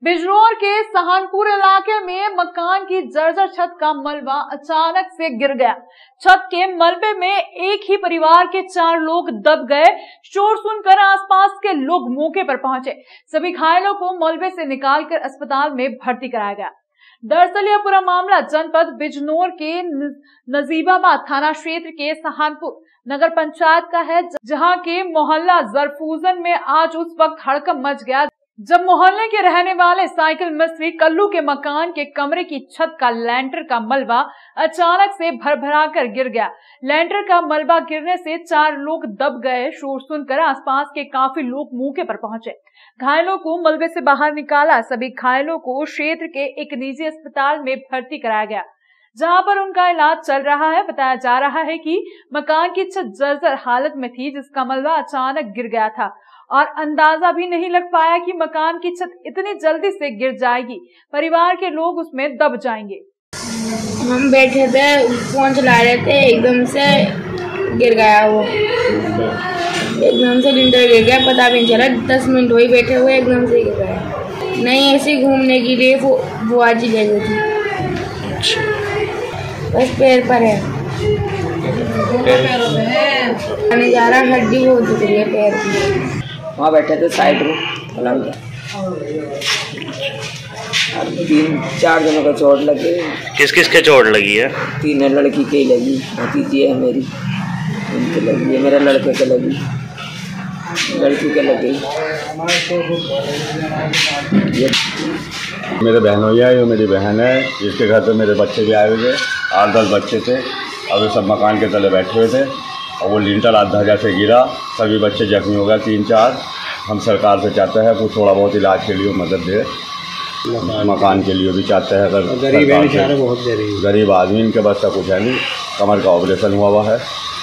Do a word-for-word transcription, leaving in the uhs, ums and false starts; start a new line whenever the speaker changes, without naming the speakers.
बिजनौर के सहानपुर इलाके में मकान की जर्जर छत का मलबा अचानक से गिर गया। छत के मलबे में एक ही परिवार के चार लोग दब गए। शोर सुनकर आसपास के लोग मौके पर पहुंचे। सभी घायलों को मलबे से निकालकर अस्पताल में भर्ती कराया गया। दरअसल यह पूरा मामला जनपद बिजनौर के नजीबाबाद थाना क्षेत्र के सहानपुर नगर पंचायत का है, जहां के मोहल्ला जरफूजन में आज उस वक्त हड़कंप मच गया जब मोहल्ले के रहने वाले साइकिल मिस्त्री कल्लू के मकान के कमरे की छत का लैंटर का मलबा अचानक से भरभरा कर गिर गया। लैंटर का मलबा गिरने से चार लोग दब गए। शोर सुनकर आसपास के काफी लोग मौके पर पहुंचे। घायलों को मलबे से बाहर निकाला। सभी घायलों को क्षेत्र के एक निजी अस्पताल में भर्ती कराया गया, जहां पर उनका इलाज चल रहा है। बताया जा रहा है कि मकान की छत जर्जर हालत में थी, जिसका मलबा अचानक गिर गया था और अंदाजा भी नहीं लग पाया कि मकान की छत इतनी जल्दी से गिर जाएगी। परिवार के लोग उसमें दब जाएंगे।
हम बैठे थे, फोन चला रहे थे, एकदम से गिर गया। वो एकदम से लिंटर गिर गया, पता भी नहीं चला। दस मिनट वही बैठे हुए, एकदम से गिर गया। नहीं, ऐसे घूमने के लिए वो वो आज ही ले गई थी। बस पैर पर है, आने जा रहा, हड्डी बहुत दुख रही है पैर की।
वहाँ बैठे थे साइड में, तीन चार जनों का चोट लगी।
किस किस के चोट लगी है?
तीन लड़की के ही लगी, भतीजी है मेरी, उनके लगी है। मेरे लड़के के लगी, लड़की के लगी।
मेरे बहनोइया है, मेरी बहन है, जिसके घर पे मेरे बच्चे भी आए हुए थे। आठ दस बच्चे थे और वे सब मकान के तले बैठे हुए थे और वो लिंटर आधा जैसे गिरा, सभी बच्चे जख्मी हो गए, तीन चार। हम सरकार से चाहते हैं कुछ थोड़ा बहुत इलाज के लिए मदद दे, मकान के लिए भी चाहते हैं। अगर गरीब है, बहुत गरीब गरीब आदमी, इनके बस का कुछ है नहीं, कमर का ऑपरेशन हुआ हुआ है।